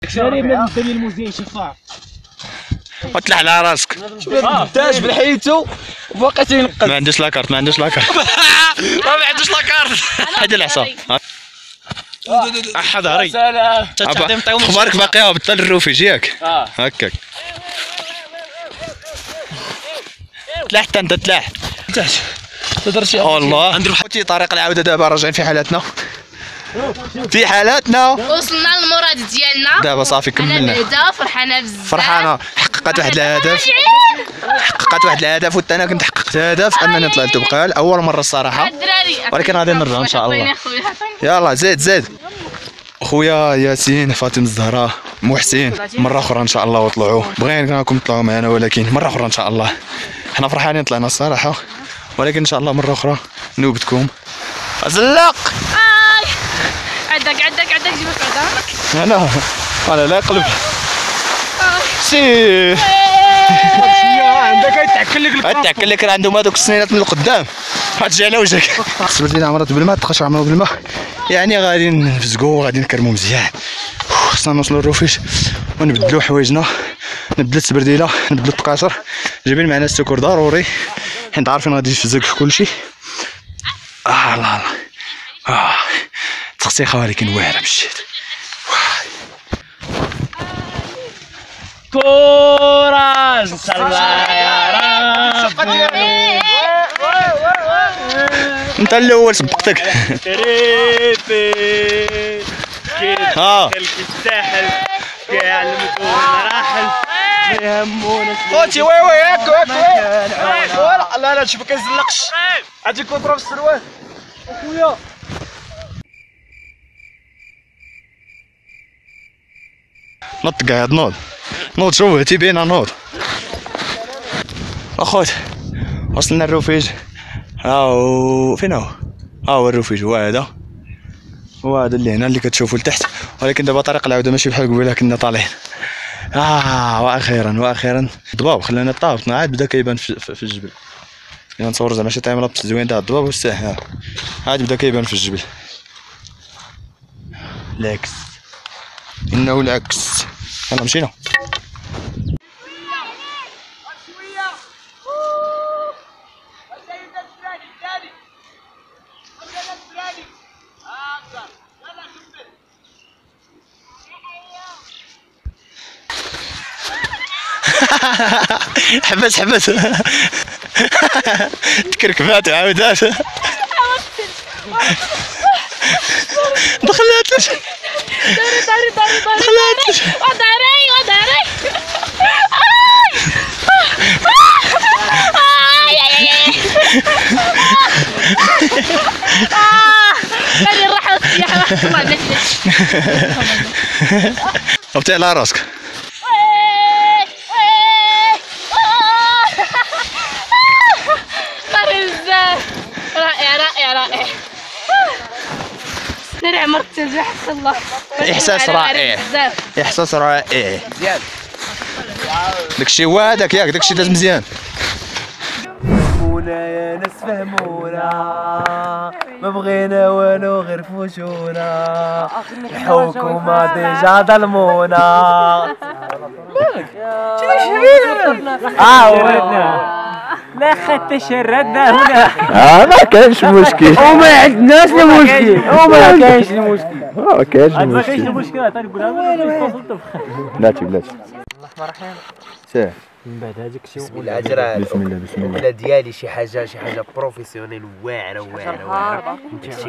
شاري من الدنيا الموزين شفاف وتلح على راسك تاج بلحيتو وباقي تينقد. ما عندوش لاكارت ما عندوش لاكارت ما عندوش لاكارت حيد العصا احد ظهري سلام. اخبارك باقي هابطه للروفيج ياك هكاك تلاح حتى انت تلاح تهضر شي والله نديرو حتى طريق العوده دابا راجعين في حالاتنا في حالاتنا وصلنا للمراد ديالنا دابا صافي كملنا بعدا فرحانه بزاف فرحانه حققت واحد الهدف حققت واحد الهدف وحتى انا كنت حققت هدف انني طلعت بقال اول مره الصراحه ولكن غادي نرجع ان شاء الله يلا زيد خويا ياسين فاطمه الزهراء محسن مره اخرى ان شاء الله وطلعوا بغيناكم تطلعوا معنا ولكن مره اخرى ان شاء الله حنا فرحانين طلعنا الصراحه ولكن ان شاء الله مره اخرى نوبتكم زلق عندك جيبك قدامك انا لا قلب سي عندك تعكل لك راه عندهم هذوك السنينات من القدام غتجي على وجهك السبت لينا عمرات بالماء تخش عمرو بالماء يعني غادي نفزقوا وغادي نكرموا مزيان خصنا نوصلوا للروفيش ونبدلوا حوايجنا نبدل السبرديله نبدل التقاشر جايبين معنا السكر ضروري حيت عارفين غادي يفزق كلشي لا تخسيخه ولكن واعره مشيت كوراج ان شاء الله يا ربي. انت الاول سبقتك تريفي كيف الساحل كيعلمكم المراحل ما يهمونا خوتي وي هاك لا هادشي ما كيزلقش عندي كونطرا في السروال اخويا نط قاعد نوض شوف تيبينا نوض اخوت وصلنا الروفيج هاو فين هو الروفيج هو هذا اللي هنا اللي كتشوفوا لتحت ولكن دابا طريق العوده ماشي بحال قبيله كنا طالعين واخيرا الضباب خلانا طابطنا عاد بدا كيبان في الجبل كنا نصور زعما شي تايم لابس زوين تاع الضباب والساحل عاد بدا كيبان في الجبل العكس انه العكس يلا مشينا حبس تكركبات وعاودات دخلت دخلت وداري هذه الراحة والسياحة والله بلاش غبتي على راسك رائع نرى عمرك تنزح الله احساس رائع احساس رائع مزيان داكشي هو هذاك ياك داكشي داز مزيان فهمونا يا ناس فهمونا ما بغينا والو غير فوجونا الحكومة ديجا ظلمونا لا خدت شردنا هنا ما كاينش مشكل وما عندناش المشكل وما كاينش المشكل ما كاينش ما كاينش المشكل تنقولها بلاتي الله الرحمن الرحيم سير من بعد هذاك الشيء بسم الله اجرى بسم الله ولا ديالي شي حاجه بروفيسيونيل واعره داكشي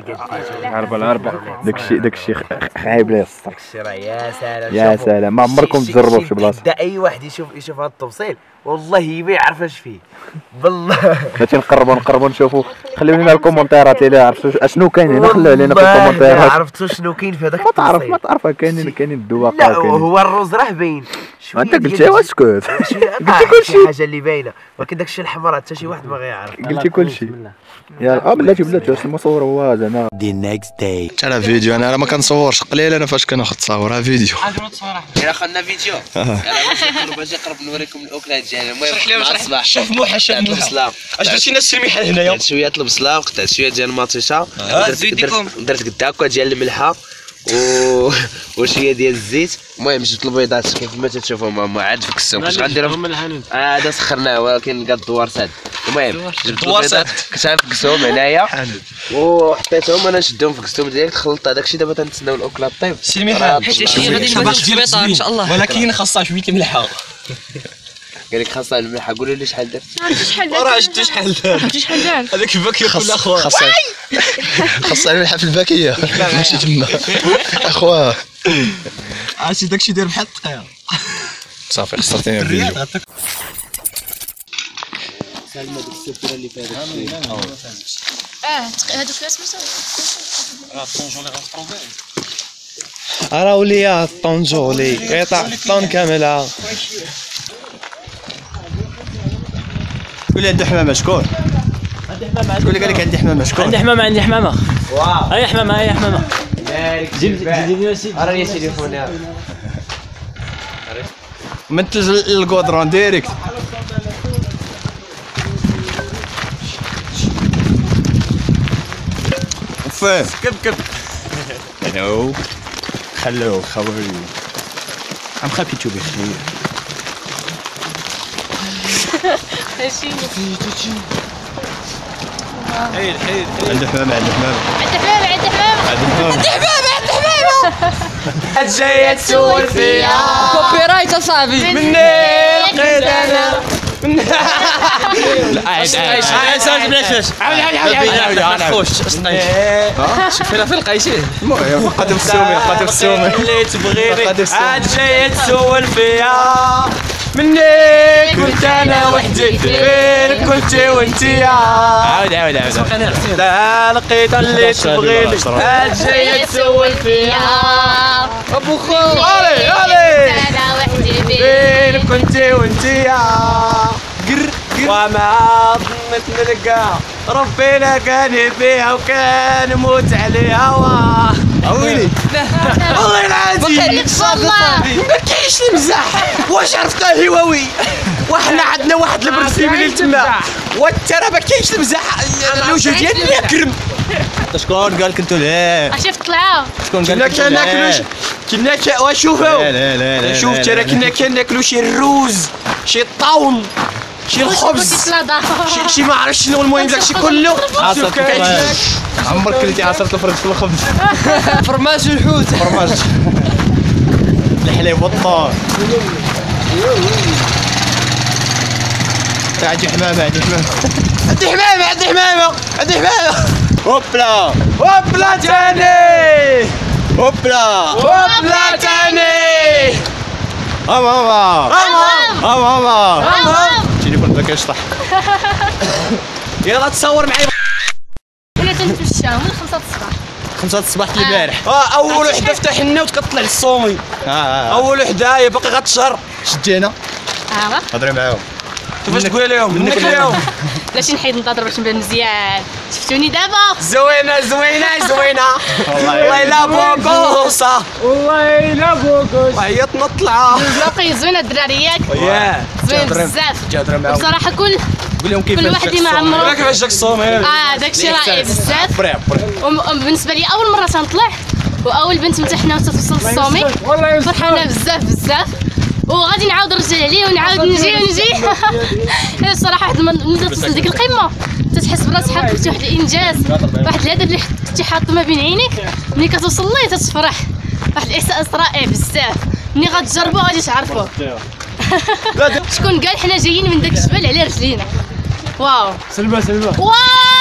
داكشي خايب ليه الصراحه داكشي راه يا سلام ما عمركم تجربوا في شي بلاصه بدا اي واحد يشوف هذا التفصيل والله ما يعرف اش فيه بالله ماشي نقربوا نشوفوا خليو لنا الكومونتيرات الا عرفتوا اشنو كاين هنا خلوه لنا في الكومونتيرات ما عرفتوا شنو كاين في هذاك التفصيل ما تعرف كاينين الدواقه لا هو الروز راه باين انت قلتي واسكت قلتي كلشي حاجه اللي باينه ولكن داكشي الحمراء حتى شي واحد ما غيعرف قلتي كلشي يلا بلاتي المصور هو هذا انا دي نيكست داي انا فيديو انا ما كنصورش قليل انا فاش كناخذ تصاور فيديو الا خدنا فيديو باش نقرب نوريكم الاكلات ديالنا المهم مع الصباح شوف موحه اش درتي ناس السلميحه هنايا شويه البصله وقطعت شويه ديال المطيشه درت قد هكا ديال الملحه وشويه ديال الزيت. المهم جبت البيضات كيف ما تشوفهم هما عاد فكستهم. كنت غنديرهم هذا سخرناه ولكن قاد الدوار ساد. المهم جبت البيضات كنت غنفكسهم هنايا وحطيتهم انا نشدهم فكستهم ديالك خلطت هذاك الشيء. دابا تنتسناو الاكله طيب. سي ميحان حيت غادي نديرو في الفطار ان شاء الله. ولكن خاصها شويه الملحه. قال لك خاصها الملحه. قولوا لي شحال درت. راه شفتي شحال دار هذاك الباكيه كلها اخويا. خاصها الملحه في الباكيه ماشي تما اخويا. عرفتي داكشي داير بحال التقير. صافي خسرتيني الفيديو. سالمه ديك السفره اللي فاتت. هادو في اسمه راه وليا الطنجولي قطع الطن كامله. قول لي عندي حمامه شكون؟ شكون اللي قال لك عندي حمامه شكون؟ عندي حمامه عندي حمامه. هاي حمامه هاي حمامه. جيب راه لي تليفوني. مثل الكودرون ديريكت. وفاه كب هلو خلو خوي عم خافيتو بخير. هادشي حيد عندي حمامه عندي حمامه عندي حمامه جايه تسول فيا كوبي رايت اصاحبي. مني لقيت انا عايش شوف فينا في القايشين. المهم قدم السومي اللي تبغيني عاد جايه تسول فيا مني كنت انا وحدي فين كنت وانتيا. عاود لا لقيت اللي تبغيني عاد جايه تسول فيا ابو خو. علي انا وحدي فين كنت وانتيا. وما ظنيت نلقى ربي لقاني فيها وكان موت عليها. ويلي والله العظيم ما كاينش المزاح. واش عرفتها هواوي وحنا عندنا واحد البرسيم اللي تما وانت راه ما كاينش المزاح. الوجه ديالي يكرم. شكون قال لك انتو لا؟ شفت طلعوا شكون قال لك كنا وشوفوا شوف ترى كنا كناكلوا شي الروز شي طاون شي الخبز شي ما عرفتش شنو. المهم داكشي كله عصرت عمرك كليتي عصرت الفرج في الخبز. فرماج الحوت. فرماج الحليب والطار. عندي حمامه هوبلا تاني ماما التليفون ما كيشطح. يلا تصور معايا. انا تنتمشى من 5 الصباح 5 الصباح البارح. اول وحده فتحنا وتكطلع للصومي. اول وحده هي باقي غتشهر. شدينا هضري معاهم. كيفاش تقول لهم منك اليوم. باش نحيد نضرب باش نبان مزيان. شفتوني دابا زوينه والله لا بوكوصه وهي تنطلع. باقي زوينه الدراري ياك. زوين بزاف بصراحه. كل واحد ما عمرو. كيفاش داك الصومي. داكشي رائع بزاف. وبالنسبه لي اول مره تنطلع واول بنت متحنه وتوصل للصومي فرحانه بزاف وغادي نعاود نرجع عليه ونعاود نجي. الصراحه واحد ملي توصل ديك القمه تتحس براسك حققتي واحد الانجاز. واحد الهدف اللي كنتي حاطه ما بين عينيك ملي كتوصل ليه تتفرح. واحد الاحساس رائع بزاف. ملي غتجربوا غادي تعرفوا. شكون قال حنا جايين من داك الجبل على رجلينا. واو سلمى واو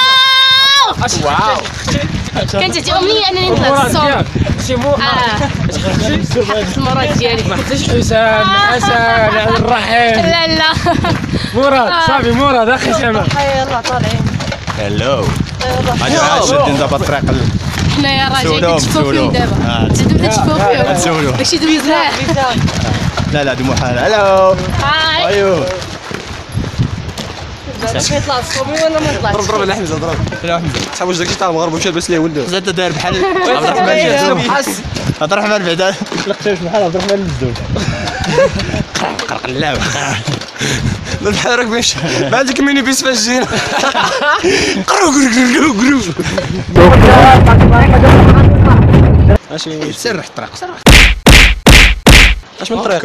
كانت عندي امنيه انني نطلع للصوم. شي مو حققت المراد ديالي. ما حتىش حسام حسن على الرحيم. لا مراد صافي مراد اخي سامع. يلا طالعين. هلو انا شادين دابا الطريق. حنايا راه جايين تشوفوا فيهم دابا. تزيدوا تشوفوا فيهم. داكشي دويزناه. لا دي محال. هلو هاي ايوه يطلع الصومي ولا ما يطلعش. ضرب الحمزه ضرب صاحب واش داكشي تاع المغرب مشى لبس ليه ولده. زاد داير بحال عبد الرحمن بعدا لقيتوش بحال عبد الرحمن الزوج قرقلاو بحال راك باش ما عندك ميني بيس فاش جينا. ماشي سرح الطريق سرح اش من طريق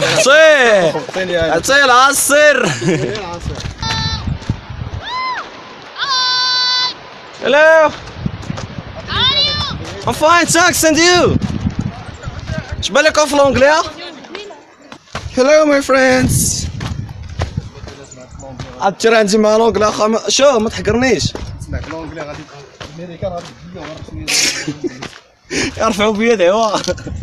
عطيه العصير Hello. I'm fine, thanks, and you? شبالك في الانجليزي؟ Hello my friends. عاد ترى عندي مع الانجليزي اخا شو ما تحقرنيش. يرفعوا بيدي ايوا.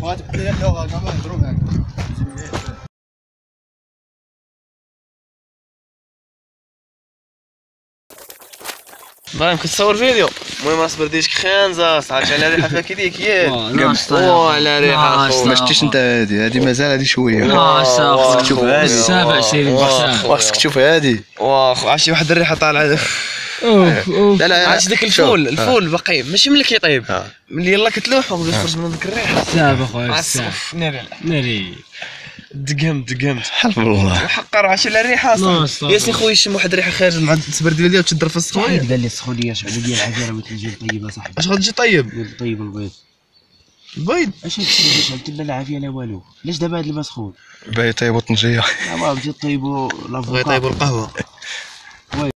باين كتصور فيديو. المهم اصبر ديش خانزه صحات على ريحه فيها كي ديك ياك. على ريحه اخويا. ما شفتيش انت هذه مازال هذه شويه. خاصك تشوف هذه 27 خاصك تشوف هذه. واخ عرفتي واحد الريحه طالعه. لا لا عرفتي داك الفول باقي ماشي ملي كيطيب ملي يلاه كتلوحو بغا يخرج من ديك الريحه. ساب اخويا ناري دقمت حلف الله وحقر عرفتي على الريحه اصلا. ياسين خويا شم واحد الريحه خارج مع التبرديله ديالو تشد في السخونيه. قال لي السخونيه شعل ديال العجيره ما تجي طيبه صاحبي. اش غتجي طيب؟ طيب البيض. البيض اش شعلت لا العافيه لا والو. علاش دابا هاد الماء سخون؟ باغي يطيبوا الطنجيه. ما بغيتي طيبوا بغا يطيبوا القهوه.